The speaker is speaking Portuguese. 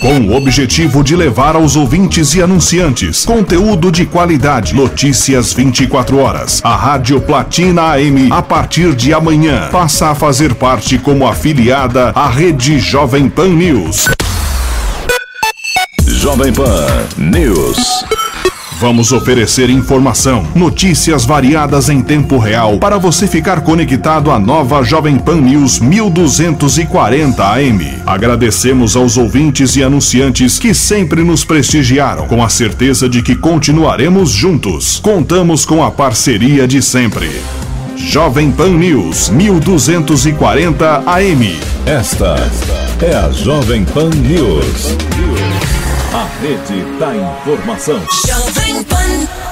Com o objetivo de levar aos ouvintes e anunciantes conteúdo de qualidade, notícias 24 horas. A Rádio Platina AM, a partir de amanhã, passa a fazer parte como afiliada à Rede Jovem Pan News. Jovem Pan News. Vamos oferecer informação, notícias variadas em tempo real para você ficar conectado à nova Jovem Pan News 1240 AM. Agradecemos aos ouvintes e anunciantes que sempre nos prestigiaram, com a certeza de que continuaremos juntos. Contamos com a parceria de sempre. Jovem Pan News 1240 AM. Esta é a Jovem Pan News. A rede da informação. Jovem Pan.